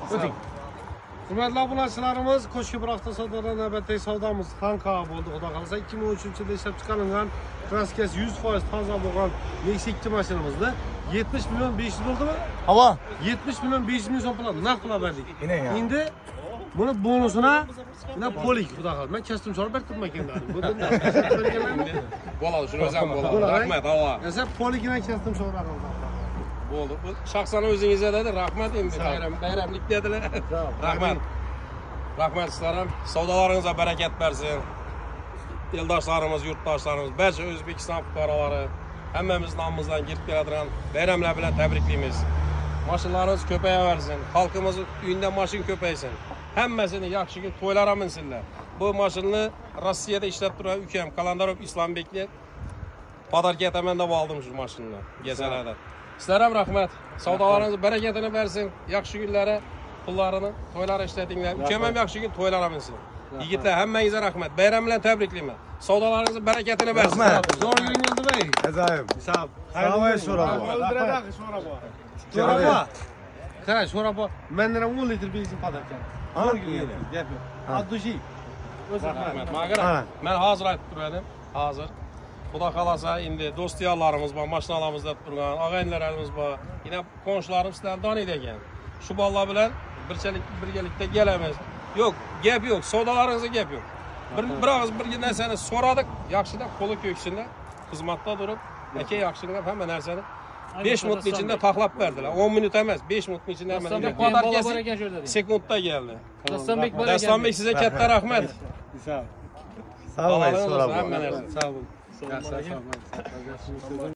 O'ting. Hurmatli obunachilarimiz, Qo'shki Biraqda savdoda navbatdagi savdomiz Xanqa bo'ldi. Xudo xolasa 2013-yilda ishlab chiqarilgan kraskasi 100% toza bo'lgan Nexia 2 mashinamizni 70 million 500 bo'ldimi? Havo. 70 million 500 ming so'm pul naqd qilib berdik. Endi buni bonusini mana polik xudo xolasa. Men kastim so'rab berdim ekanlar. Bo'ladi, shuni o'zim bo'ladi. Rahmat, Alloh. Esa poligini kastim so'radim. Bo'ldi. Bu shaxsan o'zingizga dedi, rahmat endi bayramlik dedilar. Rahmat. Rahmat sizlarga. Savdolaringizga barakat bersin. Eldoshlarimiz, yurtdoshlarimiz, barcha O'zbekiston fuqarolari hammamiz nomimizdan kelib keladigan bayramlar bilan tabriklaymiz. Mashinalarimiz ko'payaversin, xalqimiz uyida mashina ko'paysin. Hammasini yaxshi to'ylar aminsinlar. Bu mashinani Rossiyada ishlab turgan ukam Kalandarov Islombekga podarka etaman deb oldim shu mashinani. Gezalarda. Sizlarga ham rahmat. Savdolaringiz barakatini bersin. Yaxshi kunlari, pullarini to'ylar ishlatinglar. Ukam ham yaxshi kun to'ylar aminsin. Yigitlar hammangizga rahmat. Bayram bilan tabriklayman. Savdolaringizni barakatini bersin. Zo'r yuring o'ldibay. Ajoyib. Hisob. Savoy so'rab. O'ldiradi so'rab. So'rab. Qara, so'rab. Mendan 10 litr benzin podarka. Zo'r yuring. Gap yo'q. Addushi. Rahmat. Men hozir aytib turadim. Hozir. Xudo xolasa endi do'stiyarlarimiz bor, mashinalarimizda turgan, og'aynilarimiz bor. Yana qo'shnilarimiz sizlarni taniydi ekan. Shu bolalar bilan birgalikda kelamiz. Yo'q, gap yo'q, savdolaringizga gap yo'q. Bir og'iz bir narsani so'radik, yaxshidan qo'li ko'ksinlar, xizmatda turib, aka yaxshilab hamma narsani 5 minut ichida taxlab berdilar. 10 minut emas, 5 minut ichida hamma podarkasi sekundda keldi. Dastonbek sizga katta rahmat. Savoy so'rab. Hamma narsa. Sağ olun.